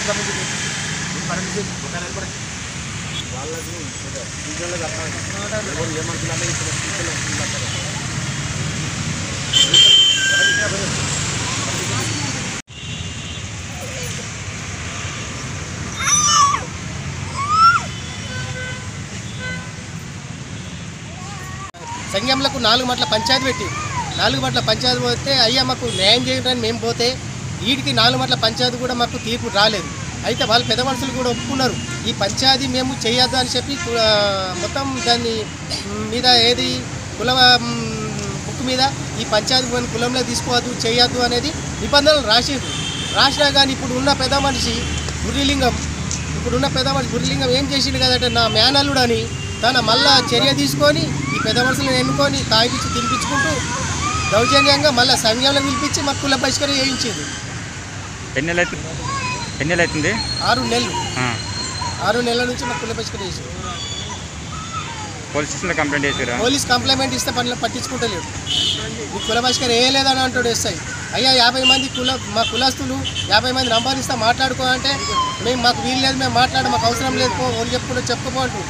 సంఘంలకు 4 మట్ల పంచాయతీ పెట్టి 4 మట్ల పంచాయతీ పోతే అయ్యా మాకు న్యాయం చేయడానికి మేము పోతే వీటికి 4 మట్ల పంచాయతీ కూడా మాకు తీర్పు రాలేదు. అయితే వాళ్ళు పెద్ద మనుషులు కూడా ఒప్పుకున్నారు ఈ పంచాయతీ మేము చేయొద్దు అని చెప్పి మొత్తం దాన్ని మీద ఏది కుల బుక్ మీద ఈ పంచాయతీ కులంలో తీసుకోవద్దు చేయొద్దు అనేది నిబంధనలు రాసినా కానీ ఇప్పుడున్న పెద్ద మనిషి గుర్రిలింగం ఏం చేసిండు కదంటే నా మేనల్లుడు అని తన మళ్ళా చర్య తీసుకొని ఈ పెద్ద మనుషులను ఎన్నుకొని తాగిపించి తినిపించుకుంటూ దౌర్జన్యంగా మళ్ళీ సంఘంలో పిలిపించి మాకు కుల బహిష్కరణ చేయించింది. ఎన్ని నెలలు అవుతుంది? 6 నెలలు. 6 నెలల నుంచి మాకు కుల బహిష్కరణ చేసింది. పోలీస్ స్టేషన్లో కంప్లైంట్ చేసారా? పోలీస్ కంప్లైంట్ ఇస్తే పనులు పట్టించుకుంటలేడు. ఈ కుల బహిష్కరణ వేయలేదని అంటాడు ఎస్ఐ. అయ్యా 50 మంది మా కులస్తులు 50 మంది నంబర్ ఇస్తే మాట్లాడుకో అంటే మేము మాకు వీలు లేదు, మేము మాకు అవసరం లేదు, వాళ్ళు చెప్పుకో అంటూ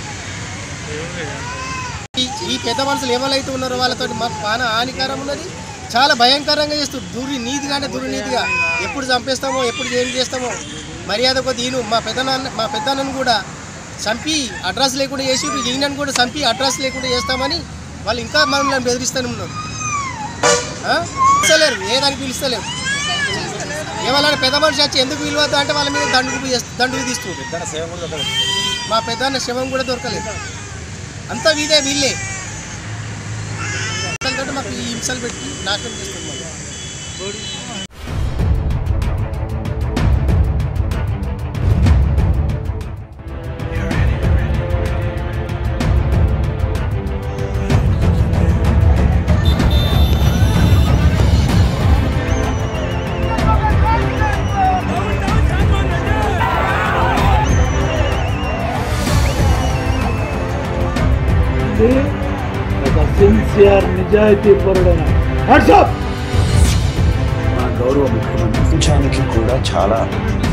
ఈ పెద్ద మనుషులు ఎవరైతే ఉన్నారో వాళ్ళతో మాకు చాలా హానికరం ఉన్నది. చాలా భయంకరంగా చేస్తారు. దుర్నీతిగా ఎప్పుడు చంపేస్తామో ఎప్పుడు ఏం చేస్తామో మర్యాద కొద్ది మా పెద్దన్నను కూడా చంపి అడ్రస్ లేకుండా చేసి ఈయనను కూడా చంపి అడ్రస్ లేకుండా చేస్తామని వాళ్ళు ఇంకా మనల్ని బెదిరిస్తూనే ఉన్నారు. పిలుస్తలేరు, ఏదానికి పిలుస్తలేరు. ఎవరైనా పెద్ద మనిషి వచ్చి ఎందుకు పిలవద్దు అంటే వాళ్ళ మీద దండుకు తీస్తుంది. మా పెద్దన్న శవం కూడా దొరకలేదు. అంతా వీళ్ళే మాకు ఈ హింసలు పెట్టి నాశనం చేస్తున్నారు. సిన్సియర్ నిజాయితీ పరుడైన మా గౌరవ ముఖ్యమంత్రి కూడా చాలా